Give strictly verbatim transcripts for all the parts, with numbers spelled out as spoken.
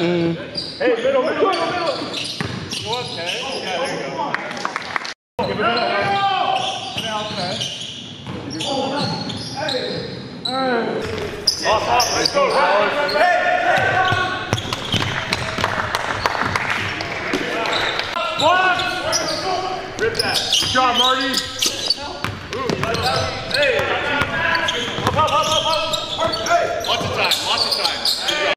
Mm. Hey, middle, middle, middle, middle. Okay. Yeah, there you go. Give it middle. Hey. Off, off. Let's go. Hey, hey. One. Rip that. Good job, Marty. Ooh, hey. Up, up, up, up, up. Hey. Lots of time. Lots of time. Good job.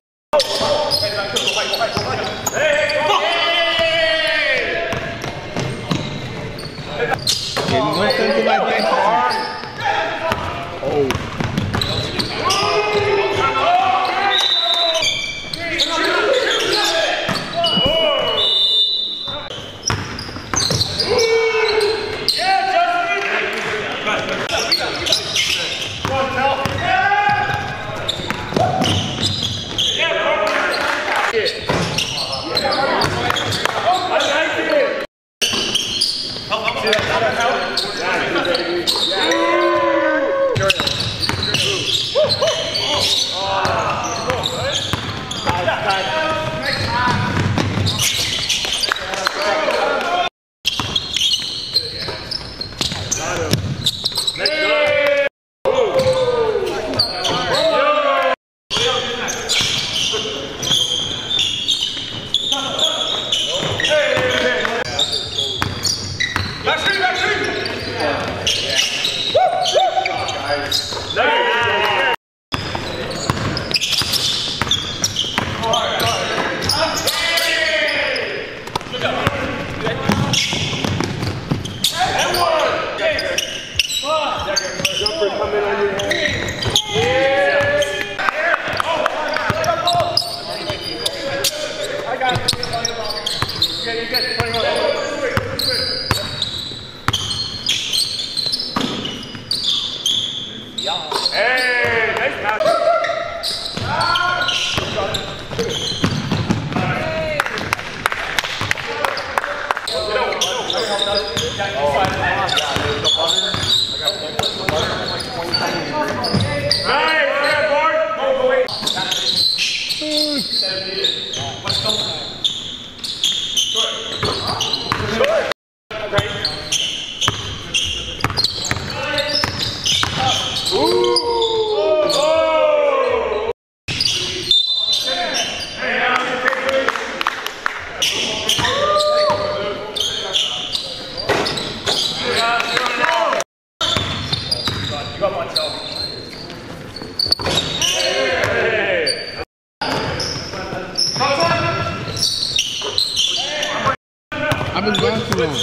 I've been gone too long.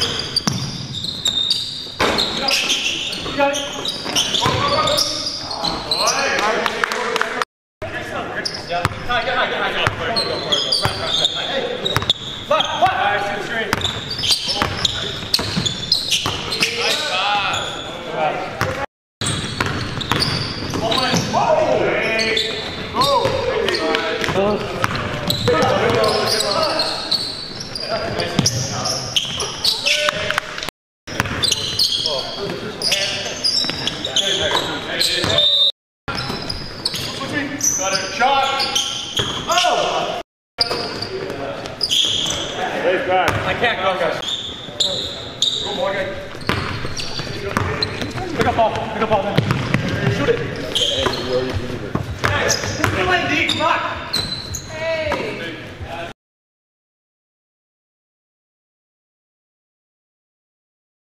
I can't go, guys. Go, Morgan. Pick up ball. Pick up ball, man. Shoot it. Nice. Just play deep, come on.